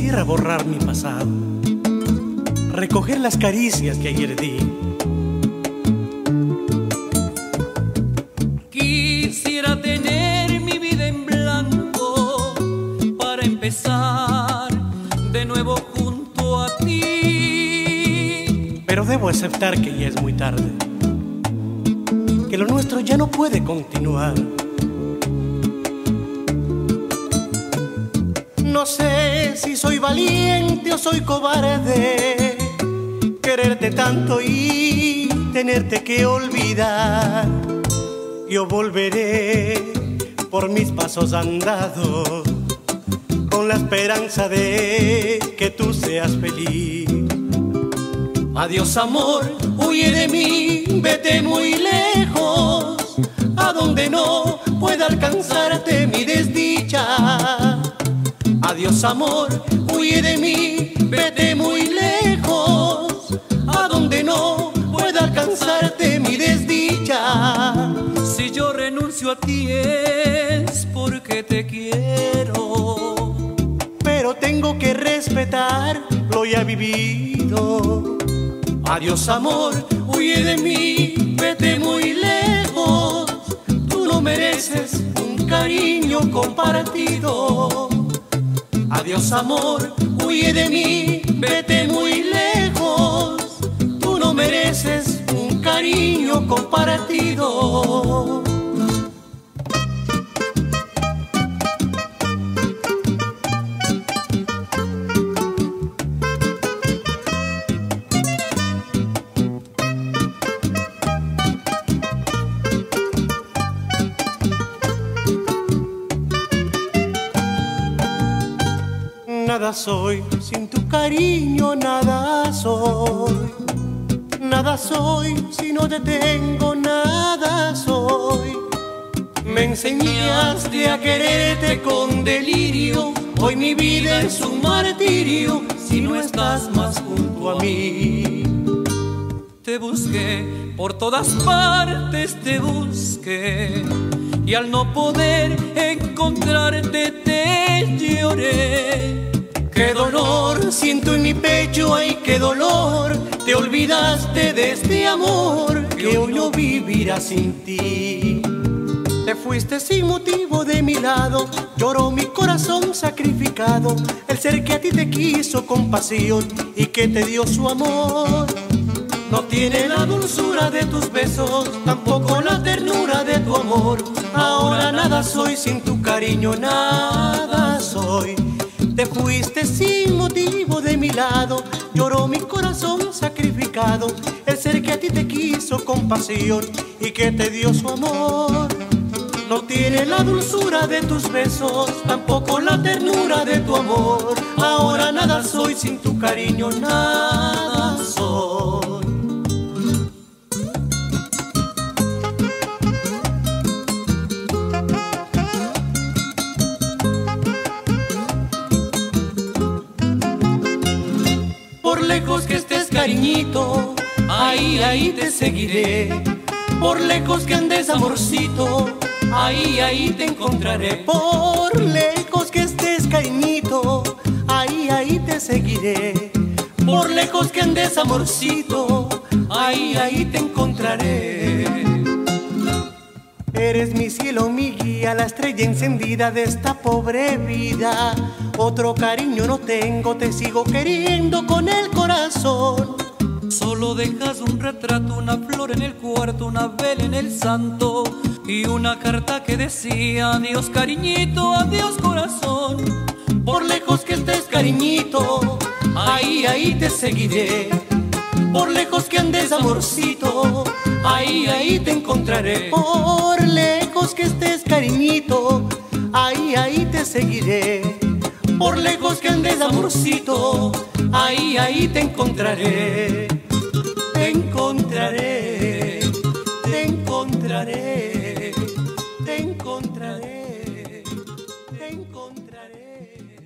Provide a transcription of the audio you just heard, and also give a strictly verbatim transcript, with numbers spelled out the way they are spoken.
Quisiera borrar mi pasado, recoger las caricias que ayer di. Quisiera tener mi vida en blanco para empezar de nuevo junto a ti. Pero debo aceptar que ya es muy tarde, que lo nuestro ya no puede continuar. No sé si soy valiente o soy cobarde, quererte tanto y tenerte que olvidar. Yo volveré por mis pasos andados, con la esperanza de que tú seas feliz. Adiós amor, huye de mí, vete muy lejos, a donde no pueda alcanzarte mi desdicha. Adiós amor, huye de mí, vete muy lejos, a donde no pueda alcanzarte mi desdicha. Si yo renuncio a ti es porque te quiero, pero tengo que respetar lo ya vivido. Adiós amor, huye de mí, vete muy lejos, tú no mereces un cariño compartido. Adiós amor, huye de mí, vete muy lejos, tú no mereces un cariño compartido. Nada soy sin tu cariño, nada soy. Nada soy si no te tengo, nada soy. Me enseñaste a quererte con delirio, hoy mi vida es un martirio si no estás más junto a mí. Te busqué por todas partes, te busqué, y al no poder encontrarte te lloré. Qué dolor siento en mi pecho, ay qué dolor. Te olvidaste de este amor que hoy no vivirá sin ti. Te fuiste sin motivo de mi lado, lloró mi corazón sacrificado. El ser que a ti te quiso con pasión y que te dio su amor. No tiene la dulzura de tus besos, tampoco la ternura de tu amor. Ahora nada soy sin tu cariño, nada soy. Te fuiste sin motivo de mi lado, lloró mi corazón sacrificado. El ser que a ti te quiso con pasión y que te dio su amor. No tiene la dulzura de tus besos, tampoco la ternura de tu amor. Ahora nada soy sin tu cariño, nada soy. Por lejos que estés, cariñito, ahí, ahí te seguiré. Por lejos que andes, amorcito, ahí, ahí te encontraré. Por lejos que estés, cariñito, ahí, ahí te seguiré. Por lejos que andes, amorcito, ahí, ahí te encontraré. Eres mi cielo, mi guía, la estrella encendida de esta pobre vida. Otro cariño no tengo, te sigo queriendo con el corazón. Solo dejas un retrato, una flor en el cuarto, una vela en el santo y una carta que decía adiós cariñito, adiós corazón. Por lejos que estés, cariñito, ahí, ahí te seguiré. Por lejos que andes, amorcito, ahí, ahí te encontraré. Por lejos que estés, cariñito, ahí, ahí te seguiré. Por lejos que andes, amorcito, ahí, ahí te encontraré. Te encontraré, te encontraré, te encontraré, te encontraré.